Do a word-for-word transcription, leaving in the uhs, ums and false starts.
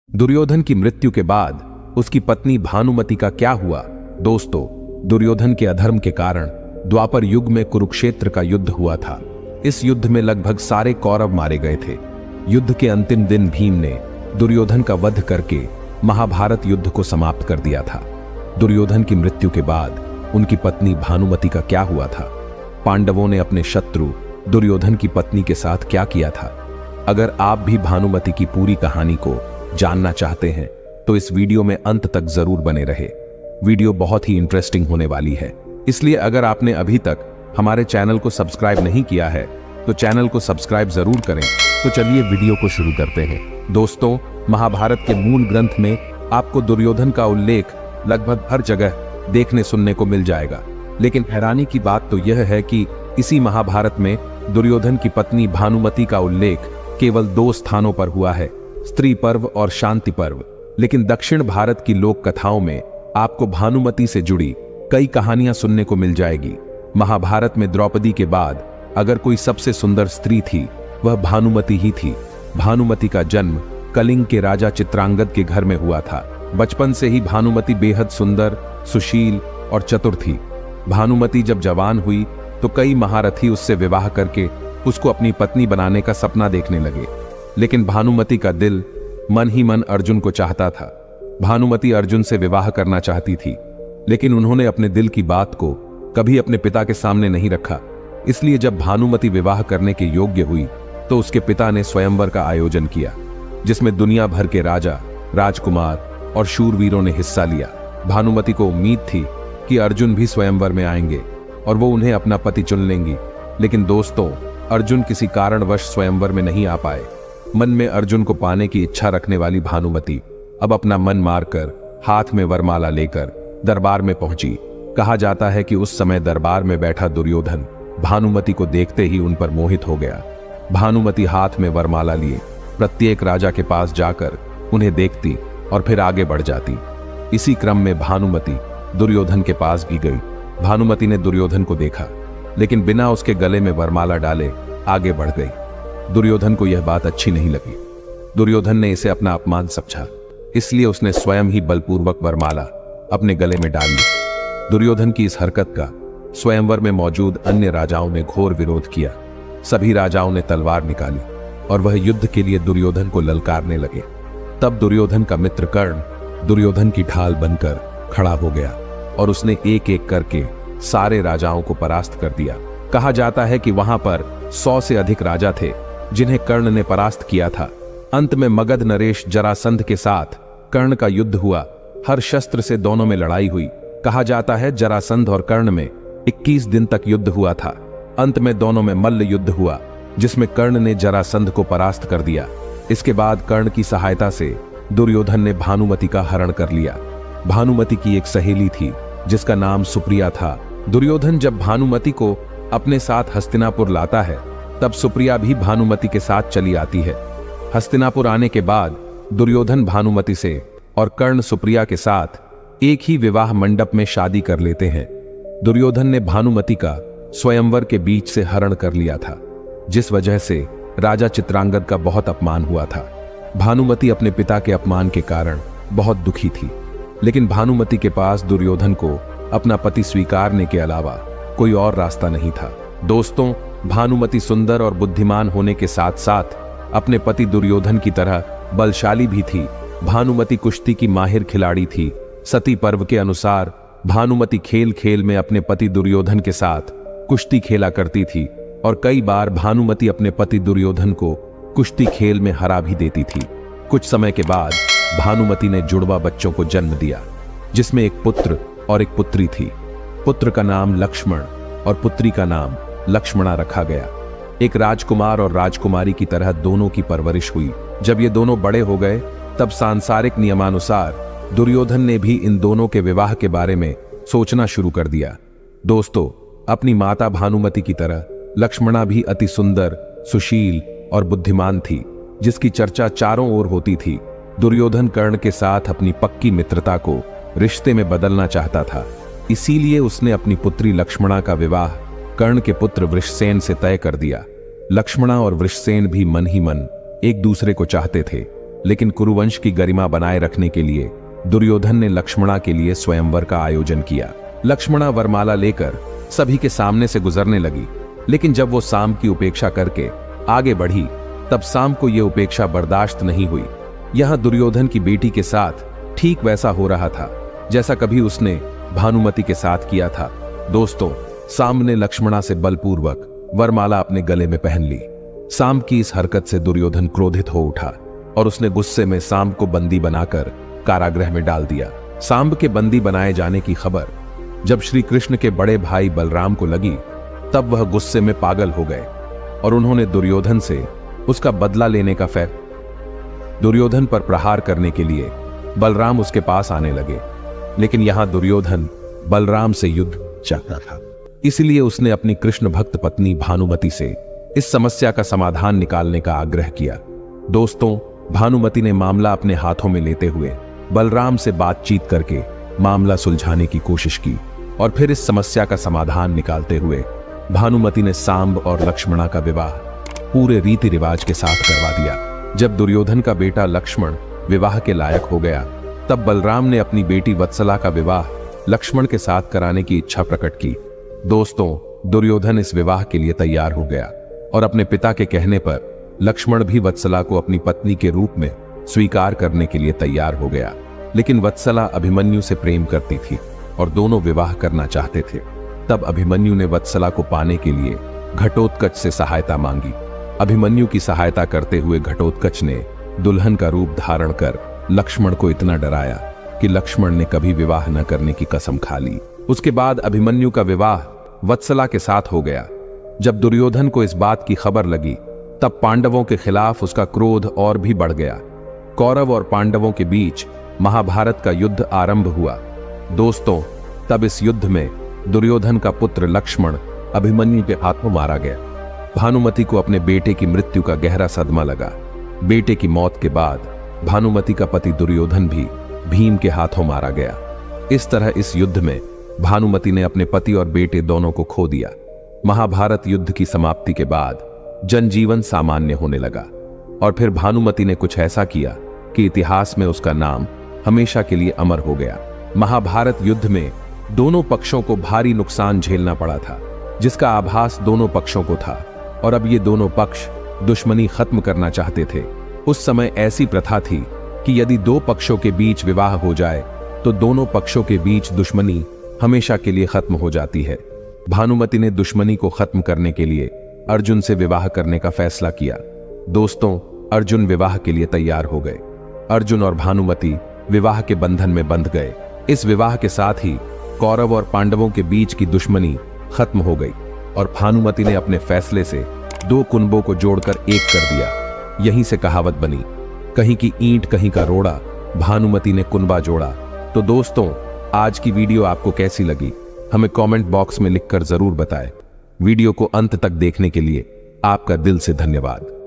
दुर्योधन की मृत्यु के बाद उसकी पत्नी भानुमति का क्या हुआ? दोस्तों, दुर्योधन के अधर्म के कारण द्वापर युग में कुरुक्षेत्र का युद्ध हुआ था। इस युद्ध में लगभग सारे कौरव मारे गए थे। युद्ध के अंतिम दिन भीम ने दुर्योधन का वध करके महाभारत युद्ध को समाप्त कर दिया था। दुर्योधन की मृत्यु के बाद उनकी पत्नी भानुमति का क्या हुआ था? पांडवों ने अपने शत्रु दुर्योधन की पत्नी के साथ क्या किया था? अगर आप भी भानुमति की पूरी कहानी को जानना चाहते हैं तो इस वीडियो में अंत तक जरूर बने रहे। वीडियो बहुत ही इंटरेस्टिंग होने वाली है, इसलिए अगर आपने अभी तक हमारे चैनल को सब्सक्राइब नहीं किया है तो चैनल को सब्सक्राइब जरूर करें। तो चलिए वीडियो को शुरू करते हैं। दोस्तों, महाभारत के मूल ग्रंथ में आपको दुर्योधन का उल्लेख लगभग हर जगह देखने सुनने को मिल जाएगा, लेकिन हैरानी की बात तो यह है कि इसी महाभारत में दुर्योधन की पत्नी भानुमति का उल्लेख केवल दो स्थानों पर हुआ है, स्त्री पर्व और शांति पर्व। लेकिन दक्षिण भारत की लोक कथाओं में आपको भानुमति से जुड़ी कई कहानियां सुनने को मिल जाएगी। महाभारत में द्रौपदी के बाद अगर कोई सबसे सुंदर स्त्री थी वह भानुमति ही थी। भानुमति का जन्म कलिंग के राजा चित्रांगद के घर में हुआ था। बचपन से ही भानुमति बेहद सुंदर, सुशील और चतुर थी। भानुमति जब जवान हुई तो कई महारथी उससे विवाह करके उसको अपनी पत्नी बनाने का सपना देखने लगे, लेकिन भानुमति का दिल मन ही मन अर्जुन को चाहता था। भानुमति अर्जुन से विवाह करना चाहती थी, लेकिन उन्होंने अपने दिल की बात को कभी अपने पिता के सामने नहीं रखा। इसलिए जब भानुमति विवाह करने के योग्य हुई तो उसके पिता ने स्वयंवर का आयोजन किया, जिसमें दुनिया भर के राजा, राजकुमार और शूरवीरों ने हिस्सा लिया। भानुमति को उम्मीद थी कि अर्जुन भी स्वयंवर में आएंगे और वो उन्हें अपना पति चुन लेंगी, लेकिन दोस्तों, अर्जुन किसी कारणवश स्वयंवर में नहीं आ पाए। मन में अर्जुन को पाने की इच्छा रखने वाली भानुमति अब अपना मन मारकर हाथ में वरमाला लेकर दरबार में पहुंची। कहा जाता है कि उस समय दरबार में बैठा दुर्योधन भानुमति को देखते ही उन पर मोहित हो गया। भानुमति हाथ में वरमाला लिए प्रत्येक राजा के पास जाकर उन्हें देखती और फिर आगे बढ़ जाती। इसी क्रम में भानुमति दुर्योधन के पास भी गई। भानुमति ने दुर्योधन को देखा, लेकिन बिना उसके गले में वरमाला डाले आगे बढ़ गई। दुर्योधन को यह बात अच्छी नहीं लगी। दुर्योधन ने इसे अपना अपमान समझा, इसलिए उसने स्वयं ही बलपूर्वक वरमाला अपने गले में डाल ली। दुर्योधन की इस हरकत का स्वयंवर में मौजूद अन्य राजाओं ने घोर विरोध किया। सभी राजाओं ने तलवार निकाली और वह युद्ध के लिए दुर्योधन को ललकारने लगे। तब दुर्योधन का मित्र कर्ण दुर्योधन की ढाल बनकर खड़ा हो गया और उसने एक एक करके सारे राजाओं को परास्त कर दिया। कहा जाता है कि वहां पर सौ से अधिक राजा थे जिन्हें कर्ण ने परास्त किया था। अंत में मगध नरेश जरासंध के साथ कर्ण का युद्ध हुआ। हर शस्त्र से दोनों में लड़ाई हुई। कहा जाता है जरासंध और कर्ण में इक्कीस दिन तक युद्ध हुआ था। अंत में दोनों में मल्ल युद्ध हुआ, जिसमें कर्ण ने जरासंध को परास्त कर दिया। इसके बाद कर्ण की सहायता से दुर्योधन ने भानुमति का हरण कर लिया। भानुमति की एक सहेली थी जिसका नाम सुप्रिया था। दुर्योधन जब भानुमति को अपने साथ हस्तिनापुर लाता है तब सुप्रिया भी भानुमति के साथ चली आती है। हस्तिनापुर आने के बाद दुर्योधन भानुमति से और कर्ण सुप्रिया के साथ एक ही विवाह मंडप में शादी कर लेते हैं। दुर्योधन ने भानुमति का स्वयंवर के बीच से हरण कर लिया था, जिस वजह से राजा चित्रांगद का बहुत अपमान हुआ था। भानुमति अपने पिता के अपमान के कारण बहुत दुखी थी, लेकिन भानुमति के पास दुर्योधन को अपना पति स्वीकारने के अलावा कोई और रास्ता नहीं था। दोस्तों, भानुमति सुंदर और बुद्धिमान होने के साथ साथ अपने पति दुर्योधन की तरह बलशाली भी थी। भानुमति कुश्ती की माहिर खिलाड़ी थी। सती पर्व के अनुसार भानुमति खेल खेल में अपने पति दुर्योधन के साथ कुश्ती खेला करती थी और कई बार भानुमति अपने पति दुर्योधन को कुश्ती खेल में हरा भी देती थी। कुछ समय के बाद भानुमति ने जुड़वा बच्चों को जन्म दिया, जिसमें एक पुत्र और एक पुत्री थी। पुत्र का नाम लक्ष्मण और पुत्री का नाम लक्ष्मणा रखा गया। एक राजकुमार और राजकुमारी की तरह दोनों की परवरिश हुई। जब ये दोनों बड़े हो गए तब सांसारिक नियमानुसार दुर्योधन ने भी इन दोनों के विवाह के बारे में सोचना शुरू कर दिया। दोस्तों, अपनी माता भानुमति की तरह लक्ष्मणा भी अति सुंदर, सुशील और बुद्धिमान थी, जिसकी चर्चा चारों ओर होती थी। दुर्योधन कर्ण के साथ अपनी पक्की मित्रता को रिश्ते में बदलना चाहता था, इसीलिए उसने अपनी पुत्री लक्ष्मणा का विवाह कर्ण के पुत्र वृषसेन से तय कर दिया। लक्ष्मणा और वृषसेन भी मन ही मन एक दूसरे को चाहते थे। लेकिन कुरुवंश की गरिमा बनाए रखने के लिए दुर्योधन ने लक्ष्मणा के लिए स्वयंवर का आयोजन किया। लक्ष्मणा वरमाला लेकर सभी के सामने से गुजरने लगी, लेकिन जब वो साम की उपेक्षा करके आगे बढ़ी तब साम को यह उपेक्षा बर्दाश्त नहीं हुई। यहां दुर्योधन की बेटी के साथ ठीक वैसा हो रहा था जैसा कभी उसने भानुमति के साथ किया था। दोस्तों, साम ने लक्ष्मणा से बलपूर्वक वरमाला अपने गले में पहन ली। साम की इस हरकत से दुर्योधन क्रोधित हो उठा और उसने गुस्से में साम को बंदी बनाकर कारागृह में डाल दिया। साम के बंदी बनाए जाने की खबर जब श्री कृष्ण के बड़े भाई बलराम को लगी तब वह गुस्से में पागल हो गए और उन्होंने दुर्योधन से उसका बदला लेने का फैसला। दुर्योधन पर प्रहार करने के लिए बलराम उसके पास आने लगे, लेकिन यहां दुर्योधन बलराम से युद्ध चाहता था, इसलिए उसने अपनी कृष्ण भक्त पत्नी भानुमति से इस समस्या का समाधान निकालने का आग्रह किया। दोस्तों, भानुमति ने मामला अपने हाथों में लेते हुए बलराम से बातचीत करके मामला सुलझाने की कोशिश की और फिर इस समस्या का समाधान निकालते हुए भानुमति ने सांब और लक्ष्मणा का विवाह पूरे रीति रिवाज के साथ करवा दिया। जब दुर्योधन का बेटा लक्ष्मण विवाह के लायक हो गया तब बलराम ने अपनी बेटी वत्सला का विवाह लक्ष्मण के साथ कराने की इच्छा प्रकट की। दोस्तों, दुर्योधन इस विवाह के लिए तैयार हो गया और अपने पिता के कहने पर लक्ष्मण भी वत्सला को अपनी पत्नी के रूप में स्वीकार करने के लिए तैयार हो गया। लेकिन वत्सला अभिमन्यु से प्रेम करती थी और दोनों विवाह करना चाहते थे। तब अभिमन्यु ने वत्सला को पाने के लिए घटोत्कच से सहायता मांगी। अभिमन्यु की सहायता करते हुए घटोत्कच ने दुल्हन का रूप धारण कर लक्ष्मण को इतना डराया कि लक्ष्मण ने कभी विवाह न करने की कसम खा ली। उसके बाद अभिमन्यु का विवाह वत्सला के साथ हो गया। जब दुर्योधन को इस बात की खबर लगी तब पांडवों के खिलाफ उसका क्रोध और भी बढ़ गया। कौरव और पांडवों के बीच महाभारत का युद्ध आरंभ हुआ। दोस्तों, तब इस युद्ध में दुर्योधन का पुत्र लक्ष्मण अभिमन्यु के हाथों मारा गया। भानुमति को अपने बेटे की मृत्यु का गहरा सदमा लगा। बेटे की मौत के बाद भानुमति का पति दुर्योधन भी भीम के हाथों मारा गया। इस तरह इस युद्ध में भानुमति ने अपने पति और बेटे दोनों को खो दिया। महाभारत युद्ध की समाप्ति के बाद जनजीवन सामान्य होने लगा और फिर भानुमति ने कुछ ऐसा किया कि इतिहास में उसका नाम हमेशा के लिए अमर हो गया। महाभारत युद्ध में दोनों पक्षों को भारी नुकसान झेलना पड़ा था, जिसका आभास दोनों पक्षों को था और अब ये दोनों पक्ष दुश्मनी खत्म करना चाहते थे। उस समय ऐसी प्रथा थी कि यदि दो पक्षों के बीच विवाह हो जाए तो दोनों पक्षों के बीच दुश्मनी हमेशा के लिए खत्म हो जाती है। भानुमति ने दुश्मनी को खत्म करने के लिए अर्जुन से विवाह करने का फैसला किया। दोस्तों, अर्जुन विवाह के लिए तैयार हो गए। अर्जुन और भानुमति विवाह के बंधन में बंध गए। इस विवाह के साथ ही कौरव और पांडवों के बीच की दुश्मनी खत्म हो गई और भानुमति ने अपने फैसले से दो कुनबों को जोड़कर एक कर दिया। यहीं से कहावत बनी, कहीं की ईंट कहीं का रोड़ा, भानुमति ने कुनबा जोड़ा। तो दोस्तों, आज की वीडियो आपको कैसी लगी हमें कमेंट बॉक्स में लिखकर जरूर बताएं। वीडियो को अंत तक देखने के लिए आपका दिल से धन्यवाद।